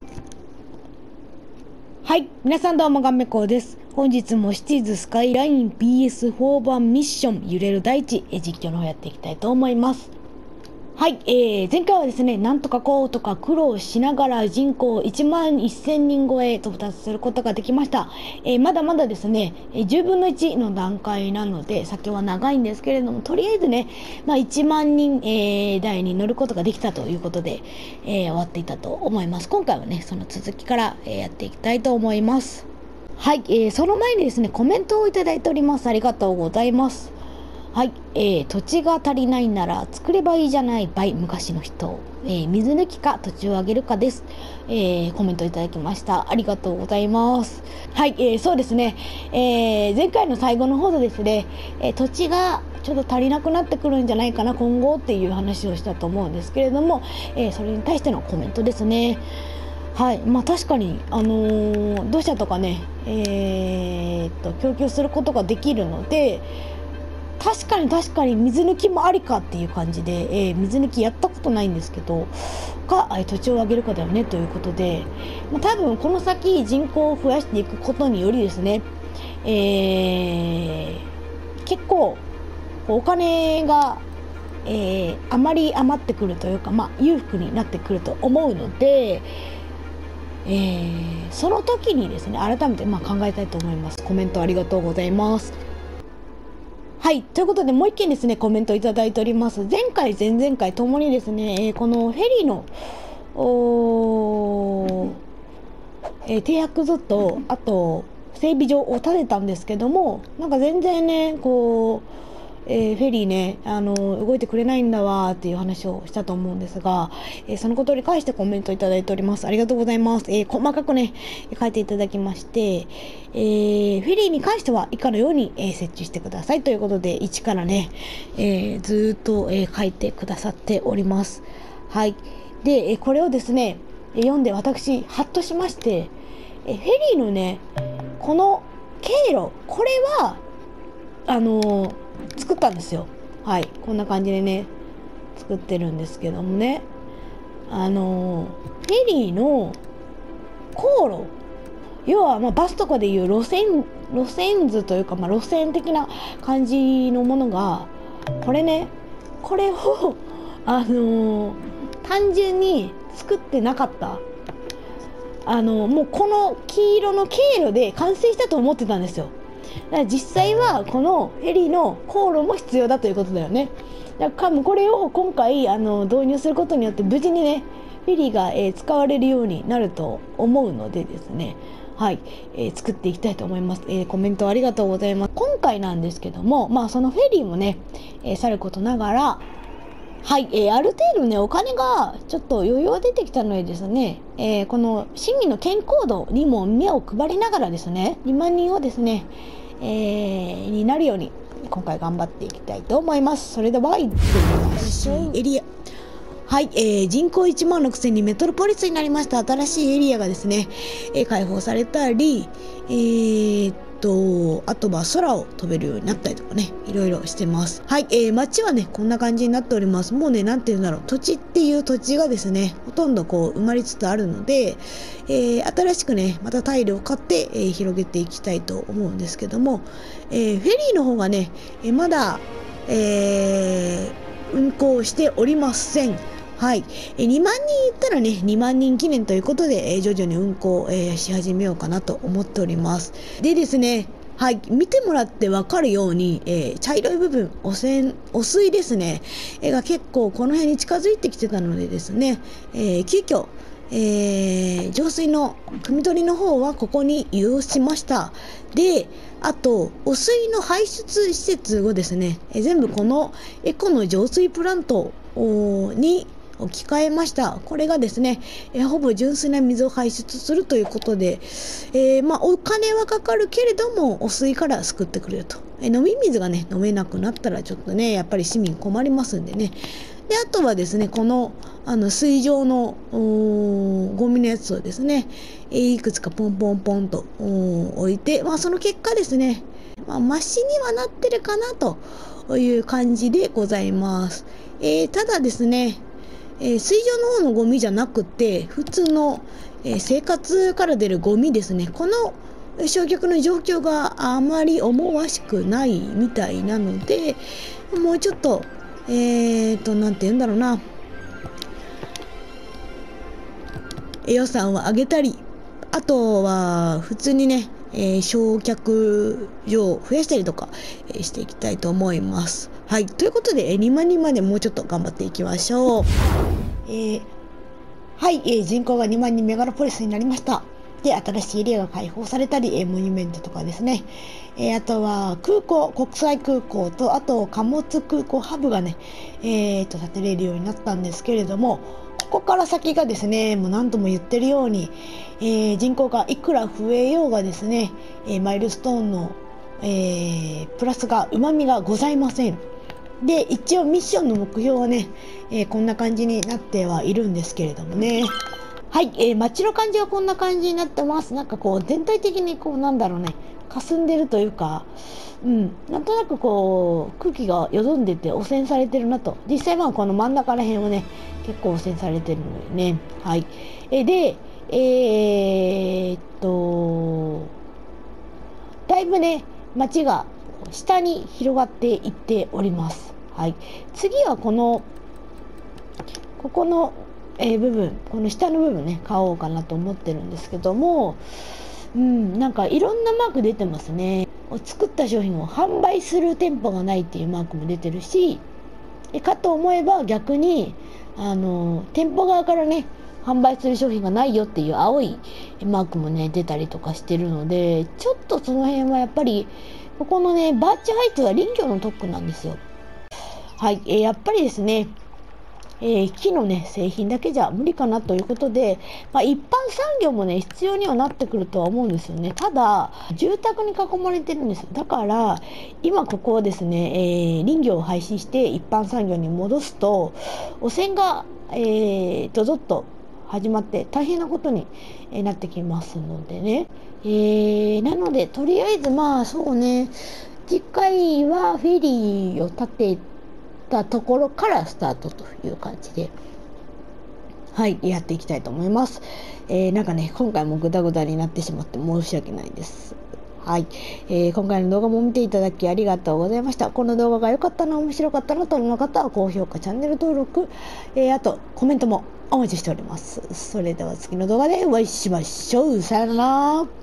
はい、皆さんどうもガメコです。本日もシティーズスカイライン PS4 版ミッション揺れる大地実況の方やっていきたいと思います。はい、前回はですね、なんとかこうとか苦労しながら人口1万1000人超え到達することができました。まだまだですね、10分の1の段階なので、先は長いんですけれども、とりあえずね、1万人、台に乗ることができたということで、終わっていたと思います。今回はね、その続きから、やっていきたいと思います。はい、その前にですね、コメントをいただいております。ありがとうございます。はい、土地が足りないなら作ればいいじゃないバイ昔の人、水抜きか土地をあげるかです、コメントいただきました。ありがとうございます。はい、そうですね、前回の最後の方でですね、土地がちょっと足りなくなってくるんじゃないかな今後っていう話をしたと思うんですけれども、それに対してのコメントですね。はい、確かに、土砂とかね、供給することができるので、確かに水抜きもありかっていう感じで、水抜きやったことないんですけど土地を上げるかだよねということで、多分この先人口を増やしていくことによりですね、結構お金が、あまり余ってくるというか、裕福になってくると思うので、その時にですね改めて考えたいと思います。コメントありがとうございます。はい、ということでもう一件ですねコメントいただいております。前回前々回ともにですね、このフェリーの停泊所とあと整備場を建てたんですけども、全然ねフェリーね動いてくれないんだわーっていう話をしたと思うんですが、そのことに関してコメントいただいております。ありがとうございます。細かくね書いていただきまして、フェリーに関しては以下のように、設置してくださいということで一からね、ずっと、書いてくださっております。はい。で、これをですね読んで私ハッとしまして、フェリーのねこの経路、これは作ったんですよ。はい、こんな感じでね作ってるんですけどもね、フェリーの航路、要はバスとかでいう路線図というか、路線的な感じのものがこれを単純に作ってなかった。もうこの黄色の経路で完成したと思ってたんですよ。だから実際はこのフェリーの航路も必要だということだよね。だからもうこれを今回導入することによって無事にねフェリーが、使われるようになると思うのでですね、はい、作っていきたいと思います。コメントありがとうございます。今回なんですけども、そのフェリーもね、さることながら、はい、ある程度ねお金がちょっと余裕が出てきたのでですね、この市民の健康度にも目を配りながらですね2万人をですね、になるように今回頑張っていきたいと思います。それでは行ってみましょう。エリア、はい、人口1万6000にメトロポリスになりました。新しいエリアがですね、開放されたり、あとは空を飛べるようになったりとかね、いろいろしてます。はい、街はね、こんな感じになっております。もうね、なんていうんだろう、土地っていう土地がですね、ほとんど埋まりつつあるので、新しくね、またタイルを買って、広げていきたいと思うんですけども、フェリーの方がね、まだ、運行しておりません。はい、2万人いったらね2万人記念ということで、徐々に運行、し始めようかなと思っております。でですね、はい、見てもらって分かるように、茶色い部分汚水ですね、が結構この辺に近づいてきてたのでですね、急遽浄水の汲み取りの方はここに移動しました。で、あと汚水の排出施設をですね、全部このエコの浄水プラントに置き換えました。これがですね、ほぼ純粋な水を排出するということで、お金はかかるけれども汚水から救ってくれると。飲み水がね飲めなくなったらちょっとねやっぱり市民困りますんでね。であとはですねこの水上のゴミのやつをですね、いくつかポンポンポンと置いて、その結果ですね、マシにはなってるかなという感じでございます。ただですね、 水上の方のゴミじゃなくて、普通の、生活から出るゴミですね。この焼却の状況があまり思わしくないみたいなので、もうちょっと、なんて言うんだろうな。予算を上げたり、あとは普通にね、焼却場を増やしたりとか、していきたいと思います。はい。ということで、2万人までもうちょっと頑張っていきましょう。はい、人口が2万人メガロポリスになりました。で、新しいエリアが開放されたり、モニュメントとかですね。あとは空港、国際空港と、あと貨物空港ハブがね、建てれるようになったんですけれども、ここから先がですね、もう何度も言ってるように、人口がいくら増えようがですね、マイルストーンの、プラスが、うまみがございません。で、一応ミッションの目標はね、こんな感じになってはいるんですけれどもね。はい、街の感じはこんな感じになってます。なんかこう、全体的にこう、なんだろうね、霞んでるというか、なんとなくこう、空気がよどんでて汚染されてるなと。実際この真ん中ら辺はね、結構汚染されてるのでね。はい。で、だいぶね、街が下に広がっていっております。はい。次はここの、部分、この下の部分ね、買おうかなと思ってるんですけども、なんかいろんなマーク出てますね。作った商品を販売する店舗がないっていうマークも出てるし、かと思えば逆に、店舗側からね、販売する商品がないよっていう青いマークもね、出たりとかしてるので、ちょっとその辺はやっぱり、ここのね、バーチハイツは林業の特区なんですよ。はい、やっぱりですね、木のね、製品だけじゃ無理かなということで、一般産業もね、必要にはなってくるとは思うんですよね。ただ、住宅に囲まれてるんですよ。だから、今ここをですね、林業を廃止して一般産業に戻すと、汚染が、ドドッと始まって大変なことになってきますのでね。なので、とりあえずそうね、次回はフェリーを建てたところからスタートという感じで、はい、やっていきたいと思います。なんかね、今回もグダグダになってしまって申し訳ないです。はい、今回の動画も見ていただきありがとうございました。この動画が良かったな、面白かったなと思う方は高評価、チャンネル登録、あとコメントもお待ちしております。それでは次の動画でお会いしましょう。さよなら。